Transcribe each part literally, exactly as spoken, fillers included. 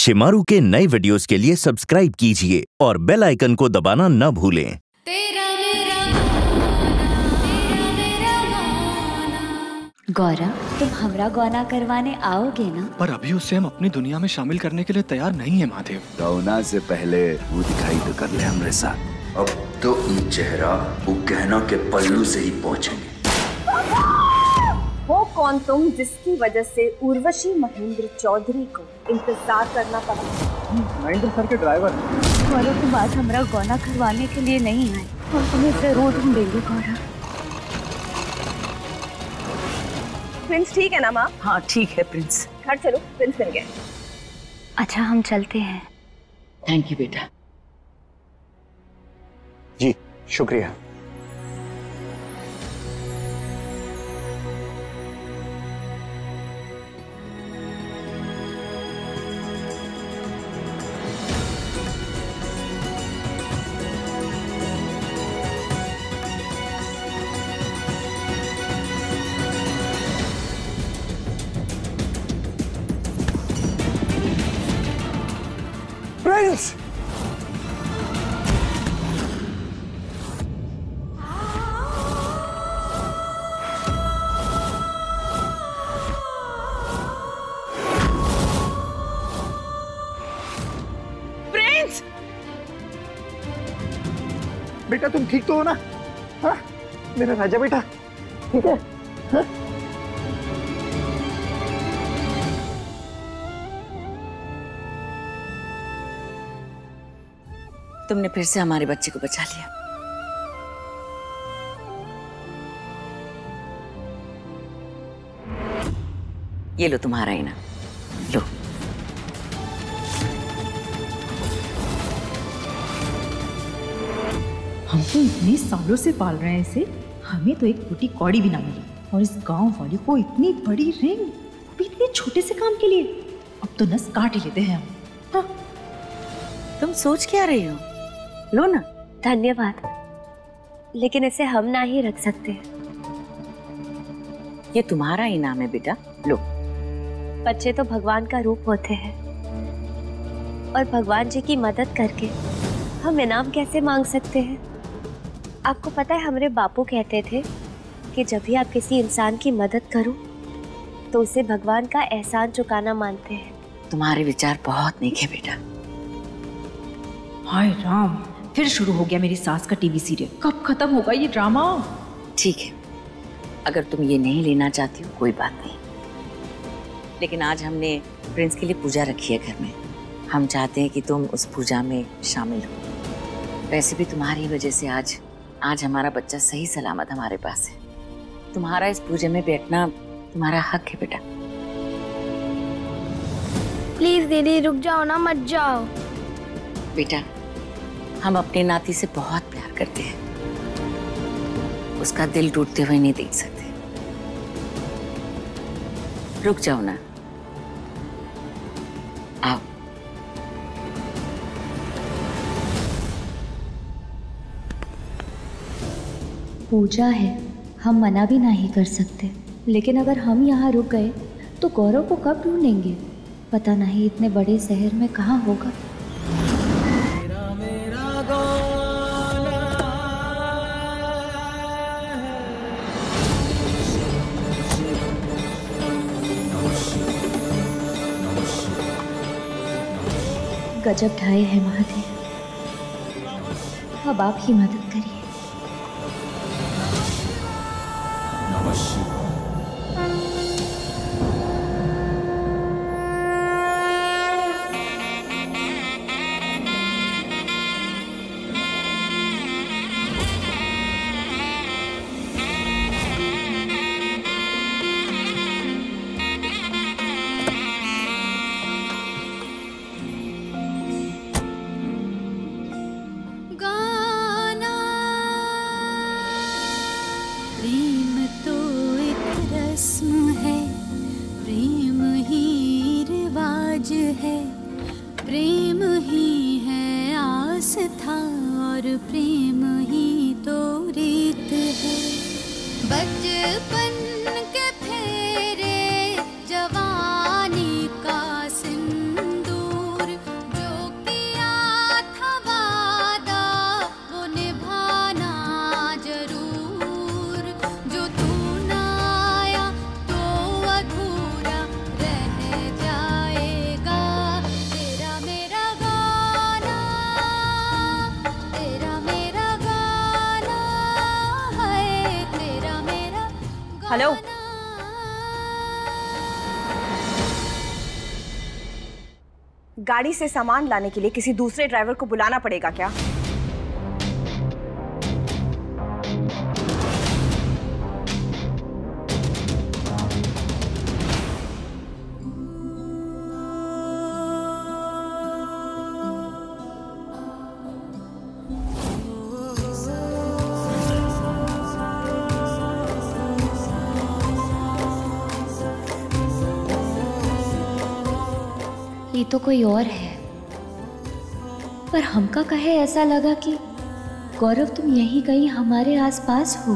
शिमारू के नए वीडियोस के लिए सब्सक्राइब कीजिए और बेल आइकन को दबाना न भूलें। तेरा मेरा तेरा मेरा गौरव, तुम हमरा गौना करवाने आओगे ना? पर अभी उसे हम अपनी दुनिया में शामिल करने के लिए तैयार नहीं है महादेव। गाउना से पहले वो दिखाई तो कर ले हमरे साथ। अब तो ये चेहरा वो गहना के पल्लू से ही पहुंचेंगे। वो कौन तुम जिसकी वजह से उर्वशी महेंद्र चौधरी को इंतजार करना पड़ा? महेंद्र सर के ड्राइवर। गौरव, तुम आज हमरा गौना करवाने के लिए नहीं आए, हम तुम्हें जरूर ढूंढेंगे गौरव। प्रिंस ठीक है ना माँ? हाँ ठीक है प्रिंस। घर चलो, प्रिंस मिल गए। अच्छा हम चलते हैं। थैंक यू बेटा। जी शुक्रिया। प्रिंस! प्रिंस! बेटा तुम ठीक तो हो ना? हाँ? मेरा राजा बेटा ठीक है? हाँ? तुमने फिर से हमारे बच्चे को बचा लिया। ये लो तुम्हारा इनाम, लो। हम तो इतने सालों से पाल रहे हैं इसे, हमें तो एक फूटी कौड़ी भी ना मिली, और इस गांव वाली को इतनी बड़ी रिंग, अभी इतने छोटे से काम के लिए। अब तो नस काट ही लेते हैं हम। हाँ। तुम सोच क्या रही हो? लो ना। धन्यवाद, लेकिन इसे हम ना ही रख सकते। ये तुम्हारा इनाम है बेटा, लो। बच्चे तो भगवान का रूप होते हैं, और भगवान जी की मदद करके हम इनाम कैसे मांग सकते हैं? आपको पता है, हमारे बापू कहते थे कि जब भी आप किसी इंसान की मदद करो तो उसे भगवान का एहसान चुकाना मानते हैं। तुम्हारे विचार बहुत नेक है बेटा। हाय राम, फिर शुरू हो गया मेरी सास का टीवी सीरियल। कब खत्म होगा ये ड्रामा? ठीक है, अगर तुम ये नहीं लेना चाहती हो कोई बात नहीं, लेकिन आज हमने प्रिंस के लिए पूजा रखी है घर में। हम चाहते हैं कि तुम उस पूजा में शामिल हो। वैसे भी तुम्हारी वजह से आज आज हमारा बच्चा सही सलामत हमारे पास है। तुम्हारा इस पूजा में बैठना तुम्हारा हक है बेटा। प्लीज दीदी रुक जाओ ना, मत जाओ। बेटा, हम अपने नाती से बहुत प्यार करते हैं, उसका दिल टूटते हुए नहीं देख सकते। रुक जाओ ना, आओ। पूजा है, हम मना भी नहीं कर सकते, लेकिन अगर हम यहाँ रुक गए तो गौरव को कब ढूंढेंगे? पता नहीं इतने बड़े शहर में कहाँ होगा। गजब ढाए है महादेव, अब आप ही मदद करिए। प्रेम ही है आस्था और प्रेम ही तो रीत है। बचपन के फेरे जवानी का सिंदूर हेलो, गाड़ी से सामान लाने के लिए किसी दूसरे ड्राइवर को बुलाना पड़ेगा क्या? ये तो कोई और है, पर हमका कहे ऐसा लगा कि गौरव तुम यहीं कहीं हमारे आसपास हो।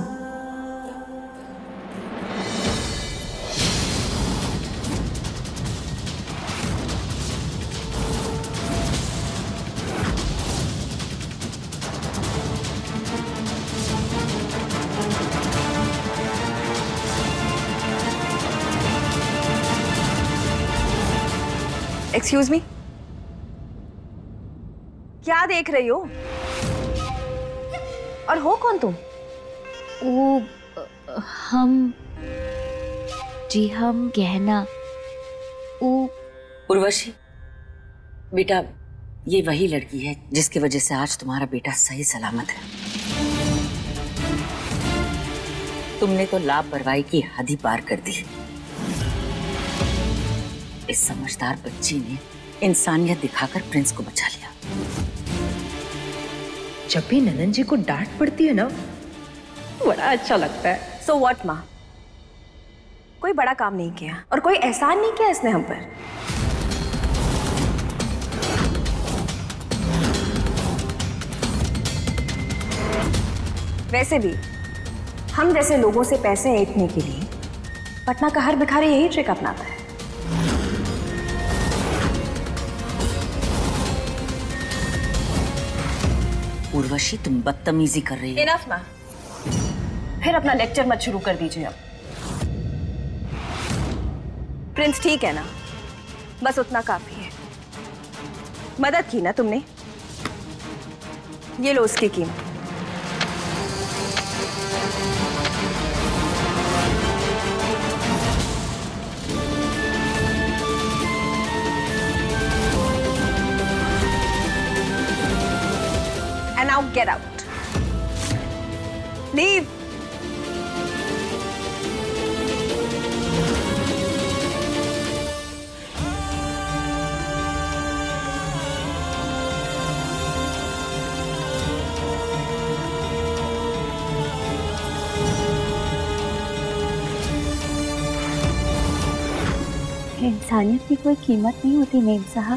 एक्सक्यूज मी, क्या देख रही हो? और हो कौन तुम? वो हम जी हम गहना। वो उर्वशी बेटा, ये वही लड़की है जिसकी वजह से आज तुम्हारा बेटा सही सलामत है। तुमने तो लापरवाही की हद ही पार कर दी। इस समझदार बच्ची ने इंसानियत दिखाकर प्रिंस को बचा लिया। जब भी ननन जी को डांट पड़ती है ना, बड़ा अच्छा लगता है। सो व्हाट माँ, कोई बड़ा काम नहीं किया और कोई एहसान नहीं किया इसने हम पर। वैसे भी हम जैसे लोगों से पैसे ऐंठने के लिए पटना का हर भिखारी यही ट्रिक अपनाता है। उर्वशी, तुम बदतमीजी कर रही हो। इनफ माँ, फिर अपना लेक्चर मत शुरू कर दीजिए अब। प्रिंस ठीक है ना, बस उतना काफी है। मदद की ना तुमने, ये लो उसकी कीमत। And now get out. Leave. इंसानियत की कोई कीमत नहीं होती मेम साहब।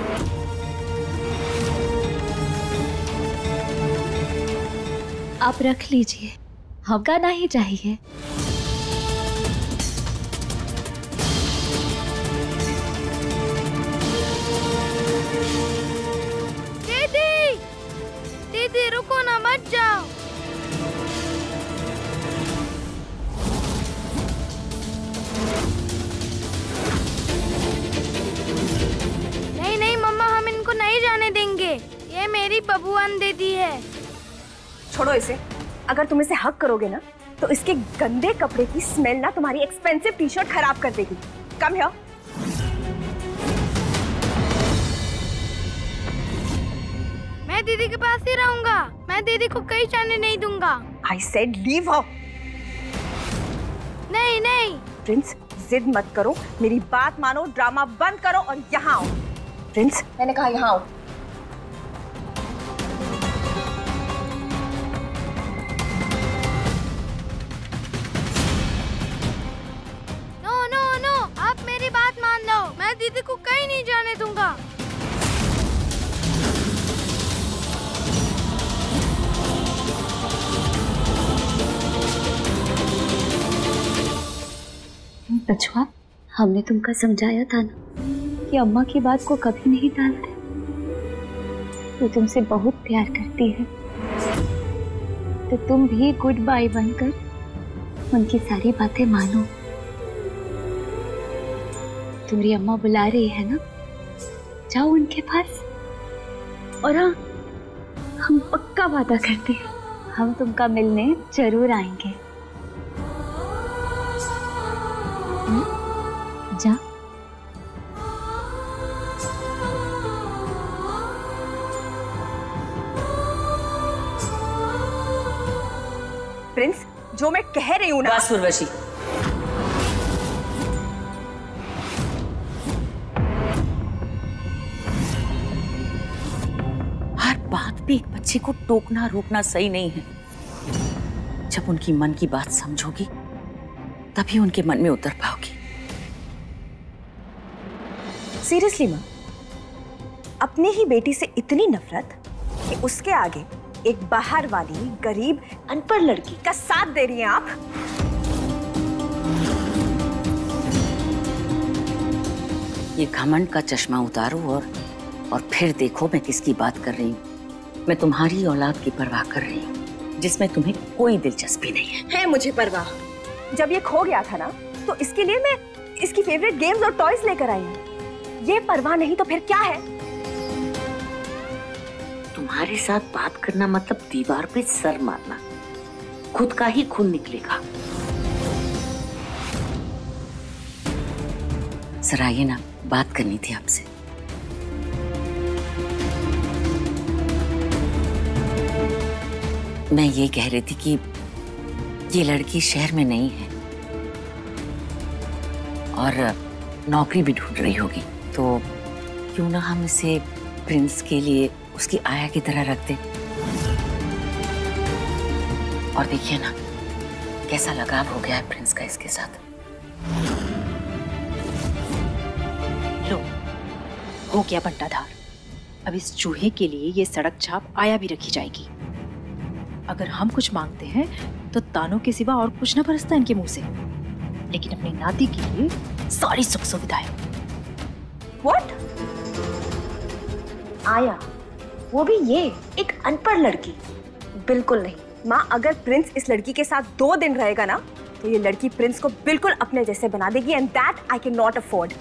आप रख लीजिए, हमका नहीं चाहिए। दीदी, दीदी रुको ना, मत जाओ। नहीं नहीं मम्मा, हम इनको नहीं जाने देंगे। ये मेरी बबुआन दीदी है। छोड़ो इसे। अगर तुम इसे हक करोगे ना, तो इसके गंदे कपड़े की स्मेल ना तुम्हारी एक्सपेंसिव टी शर्ट खराब कर देगी। Come here. मैं दीदी के पास ही रहूंगा। मैं दीदी को कहीं जाने नहीं दूंगा। I said leave her. नहीं नहीं। प्रिंस, जिद मत करो, मेरी बात मानो, ड्रामा बंद करो और यहाँ आओ। प्रिंस, मैंने कहा यहाँ आओ। नो नो नो, आप मेरी बात मान लो। मैं दीदी को कहीं नहीं जाने दूंगा। बचवा, हमने तुमको समझाया था ना कि अम्मा की बात को कभी नहीं टालते। वो तुमसे बहुत प्यार करती है, तो तुम भी गुड बाय बनकर उनकी सारी बातें मानो। तुम्हारी अम्मा बुला रही है ना, जाओ उनके पास। और हाँ, हम पक्का वादा करते हैं, हम तुमका मिलने जरूर आएंगे। प्रिंस, जो मैं कह रही हूँ ना। बस उर्वशी, हर बात पे एक बच्चे को टोकना रोकना सही नहीं है। जब उनकी मन की बात समझोगी तभी उनके मन में उतर पाओगी। सीरियसली माँ, अपनी ही बेटी से इतनी नफरत कि उसके आगे एक बाहर वाली गरीब अनपढ़ लड़की का साथ दे रही हैं आप। ये घमंड का चश्मा उतारो और और फिर देखो मैं किसकी बात कर रही हूँ। मैं तुम्हारी औलाद की परवाह कर रही हूँ, जिसमें तुम्हें कोई दिलचस्पी नहीं है। है मुझे परवाह। जब ये खो गया था ना, तो इसके लिए मैं इसकी फेवरेट गेम्स और टॉयज लेकर आई हूँ। ये परवाह नहीं तो फिर क्या है? तुम्हारे साथ बात करना मतलब दीवार पे सर मारना, खुद का ही खून निकलेगा। जरा ये ना बात करनी थी आपसे। मैं ये कह रही थी कि ये लड़की शहर में नहीं है और नौकरी भी ढूंढ रही होगी, तो क्यों ना हम इसे प्रिंस के लिए उसकी आया की तरह रख दें। और देखिए ना कैसा लगाव हो गया है प्रिंस का इसके साथ। लो, हो गया बंटाधार। अब इस चूहे के लिए ये सड़क छाप आया भी रखी जाएगी। अगर हम कुछ मांगते हैं तो तानों के सिवा और कुछ ना बरसता इनके मुंह से, लेकिन अपनी नाती के लिए सारी सुख सुविधाएं। What? आया, वो भी ये एक अनपढ़ लड़की? बिल्कुल नहीं माँ, अगर प्रिंस इस लड़की के साथ दो दिन रहेगा ना, तो ये लड़की प्रिंस को बिल्कुल अपने जैसे बना देगी, and that I can not afford.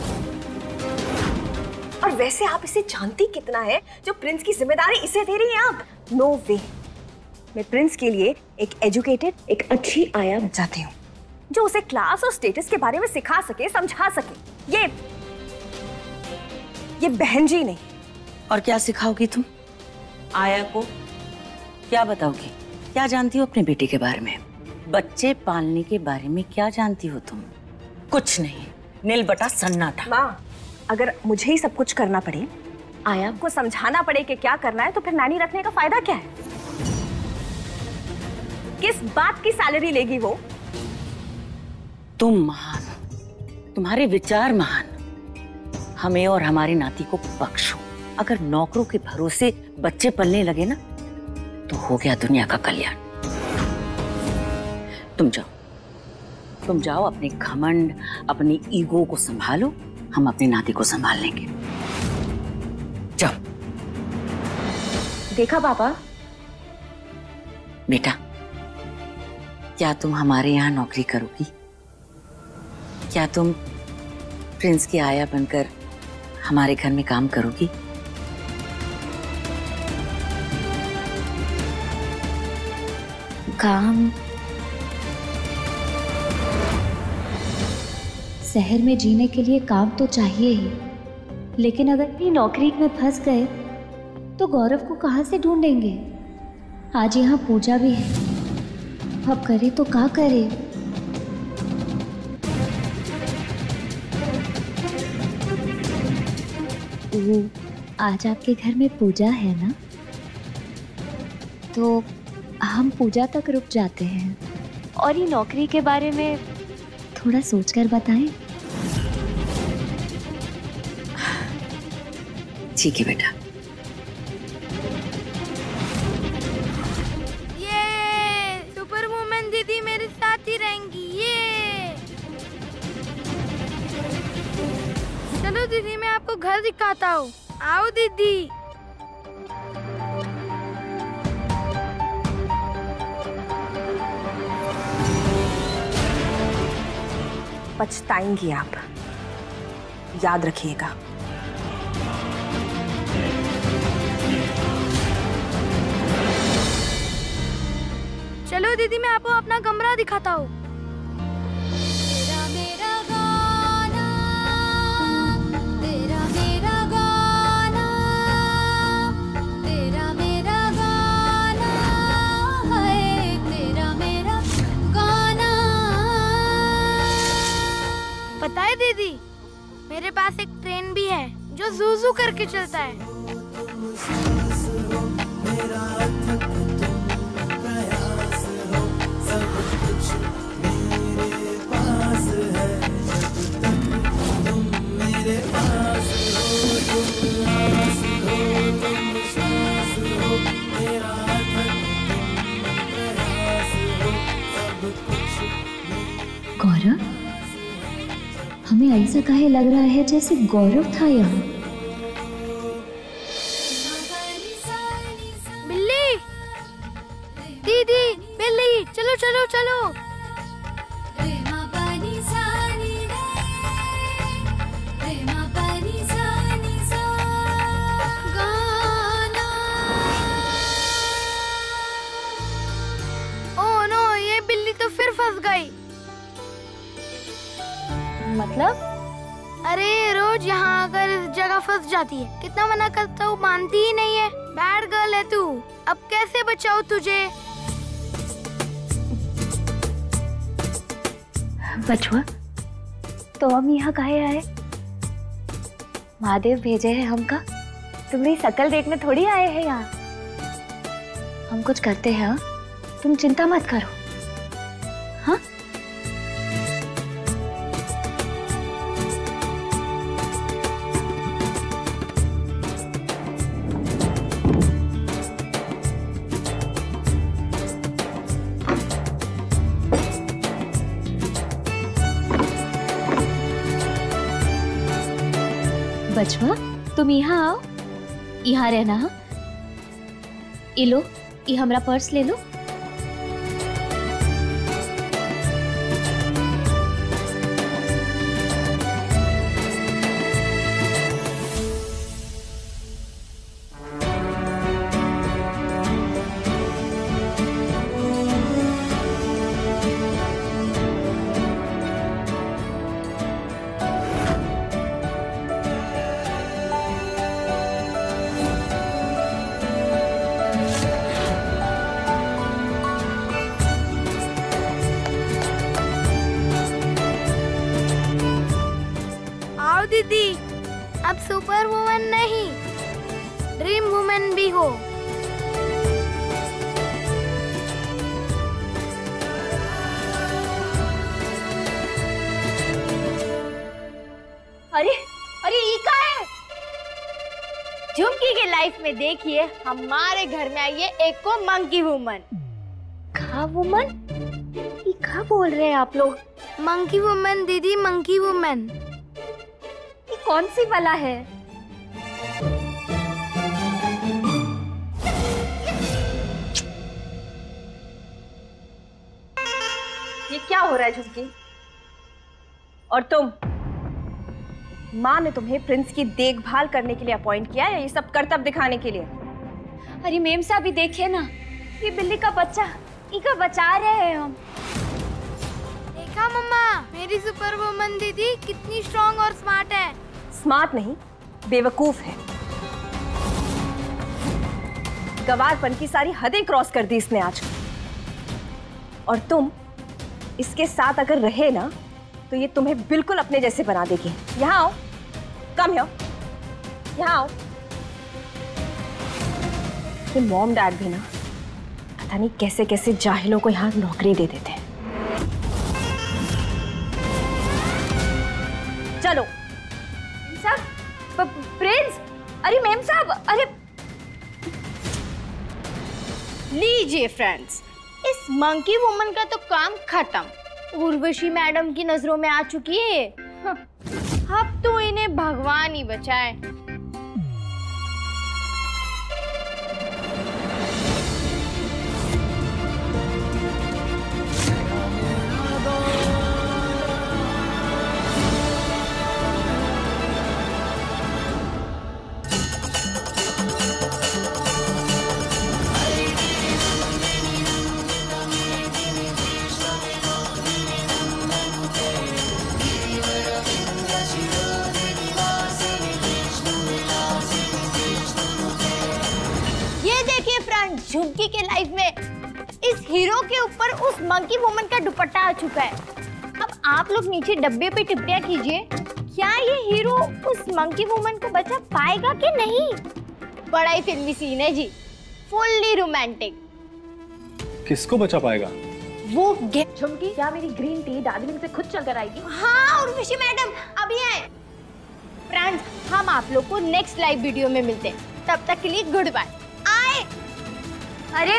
और वैसे आप इसे जानती कितना है जो प्रिंस की जिम्मेदारी इसे दे रही हैं आप? No way. मैं प्रिंस के लिए एक एजुकेटेड, एक अच्छी आया चाहती हूँ, जो उसे क्लास और स्टेटस के बारे में सिखा सके, समझा सके। ये ये बहन जी नहीं। और क्या सिखाओगी तुम आया को? क्या बताओगी? क्या जानती हो अपने बेटे के बारे में? बच्चे पालने के बारे में क्या जानती हो तुम? कुछ नहीं, नील बटा सन्नाटा। माँ, अगर मुझे ही सब कुछ करना पड़े, आया को समझाना पड़े कि क्या करना है, तो फिर नानी रखने का फायदा क्या है? किस बात की सैलरी लेगी वो? तुम महान, तुम्हारे विचार महान। हमें और हमारी नाती को बख्शो। अगर नौकरों के भरोसे बच्चे पलने लगे ना, तो हो गया दुनिया का कल्याण। तुम जाओ, तुम जाओ, अपने घमंड, अपनी ईगो को संभालो। हम अपनी नाती को संभाल लेंगे। जाओ। देखा पापा? बेटा, क्या तुम हमारे यहाँ नौकरी करोगी? क्या तुम प्रिंस की आया बनकर हमारे घर में काम करोगी? काम? शहर में जीने के लिए काम तो चाहिए ही, लेकिन अगर ये नौकरी में फंस गए तो गौरव को कहाँ से ढूंढेंगे? आज यहाँ पूजा भी है, अब करे तो क्या करे? आज आपके घर में पूजा है ना, तो हम पूजा तक रुक जाते हैं और ये नौकरी के बारे में थोड़ा सोचकर बताएं। ठीक है बेटा। ये सुपर वुमन दीदी मेरे साथ ही रहेंगी। ये चलो दीदी, मैं आपको घर दिखाता हूँ। आओ दीदी। पछताएंगी आप, याद रखिएगा। चलो दीदी, मैं आपको अपना कमरा दिखाता हूँ। तेरा मेरा गाना, तेरा मेरा गाना, है तेरा मेरा लेके चलता है। गौरव, हमें ऐसा काहे लग रहा है जैसे गौरव था यहाँ। बिल्ली, दीदी, बिल्ली, चलो चलो चलो। ओह नो, ये बिल्ली तो फिर फंस गई। मतलब? अरे रोज यहाँ आकर इस जगह फंस जाती है। कितना मना करता हूँ, मानती ही नहीं है। बैड गर्ल है तू। अब कैसे बचाऊँ तुझे? बचुआ, तो हम यहाँ काहे आए? महादेव भेजे हैं हमका। तुम्हारी शकल देखने थोड़ी आए हैं यहाँ। हम कुछ करते हैं, हाँ? तुम चिंता मत करो। हाँ? बचवा, तुम यहाँ आओ। यहाँ रहना। हाँ, ये लो, ये हमारा पर्स ले लो। दीदी, अब सुपर वुमन नहीं, ड्रीम वुमन भी हो। अरे अरे ये क्या है? झुमकी के लाइफ में देखिए, हमारे घर में आई है एक को मंकी वुमन। का वुमन? ये क्या बोल रहे हैं आप लोग? मंकी वुमन दीदी, मंकी वुमन। ये कौन सी वाला है? ये क्या हो रहा है झुमकी? और तुम, माँ ने तुम्हें प्रिंस की देखभाल करने के लिए अपॉइंट किया है, ये सब करतब दिखाने के लिए? अरे मेम साहब भी देखिए ना, ये बिल्ली का बच्चा, इका बचा रहे हैं हम। देखा मम्मा, मेरी सुपर वुमन दीदी कितनी स्ट्रांग और स्मार्ट है। स्मार्ट नहीं, बेवकूफ है। गवारपन की सारी हदें क्रॉस कर दी इसने आज। और तुम इसके साथ अगर रहे ना, तो ये तुम्हें बिल्कुल अपने जैसे बना देगी। यहाँ आओ, कम हियर, यहाँ आओ। ये मॉम डैड भी ना, पता नहीं कैसे कैसे जाहिलों को यहाँ नौकरी दे देते हैं। चलो साहब, प्रिंस, अरे मैम साहब, अरे लीजिए फ्रेंड्स, इस मंकी वुमन का तो काम खत्म। उर्वशी मैडम की नजरों में आ चुकी है। अब तो इन्हें भगवान ही बचाए। झुमकी के लाइफ में इस हीरो के ऊपर उस मंकी वुमन का दुपट्टा आ चुका है। अब आप लोग नीचे डब्बे पे टिप्पणियां कीजिए क्या ये हीरो उस मंकी वुमन को बचा पाएगा कि नहीं? बड़ा ही फिल्मी सीन है जी, फुल्ली रोमांटिक। किसको बचा पाएगा? वो झुमकी, क्या मेरी ग्रीन टी दार्जिलिंग से खुद चल कर आएगी? हाँ उर्वशी मैडम अभी आए। फ्रेंड्स, हम आप लोग को नेक्स्ट लाइव वीडियो में मिलते हैं, तब तक के लिए गुड बाय। आए। अरे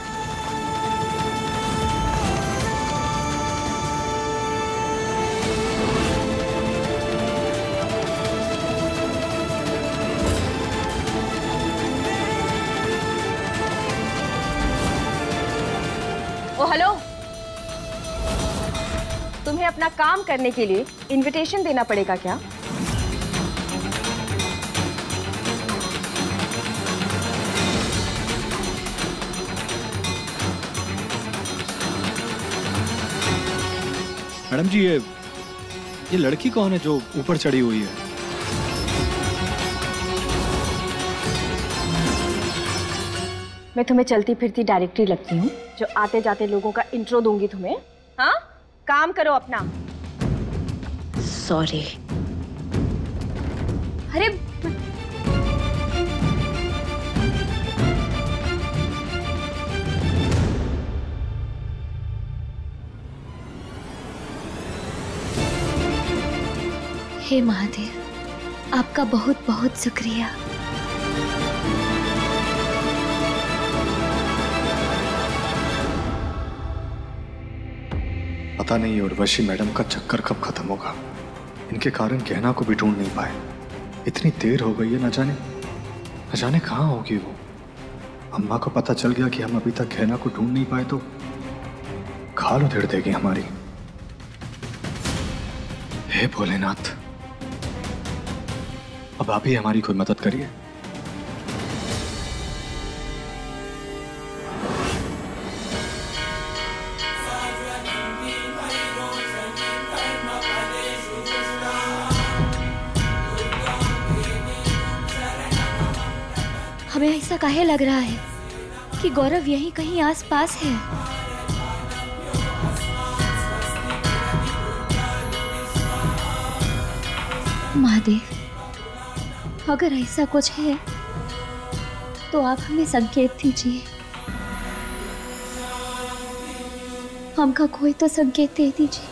ओ हेलो, तुम्हें अपना काम करने के लिए इनविटेशन देना पड़ेगा क्या? मैडम जी, ये ये लड़की कौन है जो ऊपर चढ़ी हुई है? मैं तुम्हें चलती फिरती डायरेक्टरी लगती हूँ जो आते जाते लोगों का इंट्रो दूंगी तुम्हें। हाँ, काम करो अपना। सॉरी। अरे हे महादेव, आपका बहुत बहुत शुक्रिया। पता नहीं उर्वशी मैडम का चक्कर कब खत्म होगा। इनके कारण गहना को भी ढूंढ नहीं पाए। इतनी देर हो गई है, न जाने न जाने कहाँ होगी वो। अम्मा को पता चल गया कि हम अभी तक गहना को ढूंढ नहीं पाए तो खाल उधेड़ देगी हमारी। हे भोलेनाथ, अब आप ही हमारी कोई मदद करिए। हमें ऐसा काहे लग रहा है कि गौरव यहीं कहीं आसपास है। महादेव, अगर ऐसा कुछ है तो आप हमें संकेत दीजिए। हमका कोई तो संकेत दे दीजिए।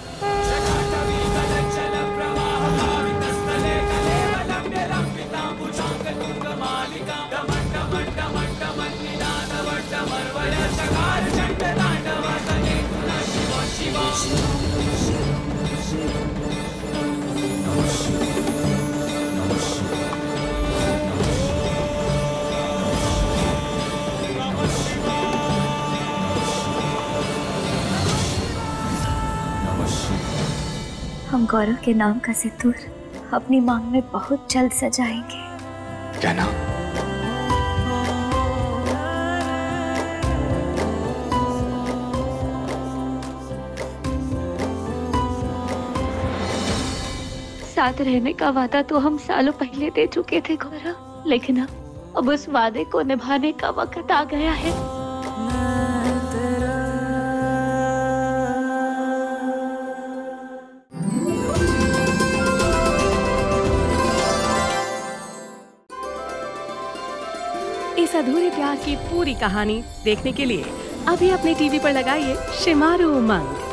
हम गौरव के नाम का सिंदूर अपनी मांग में बहुत जल्द सजाएंगे। गहना, साथ रहने का वादा तो हम सालों पहले दे चुके थे गौरव, लेकिन अब उस वादे को निभाने का वक्त आ गया है। इस अधूरे प्यार की पूरी कहानी देखने के लिए अभी अपने टीवी पर लगाइए शिमारू उमंग।